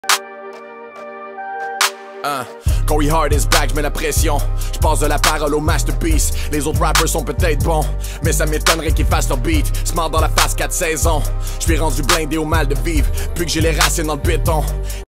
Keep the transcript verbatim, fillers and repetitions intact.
Uh, Corey Hart is back, j'mets la pression. J'passe de la parole au masterpiece. Les autres rappers sont peut-être bons, mais ça m'étonnerait qu'ils fassent leur beat. Smart dans la face quatre saisons. J'suis rendu blindé au mal de vivre, puis que j'ai les racines dans le béton.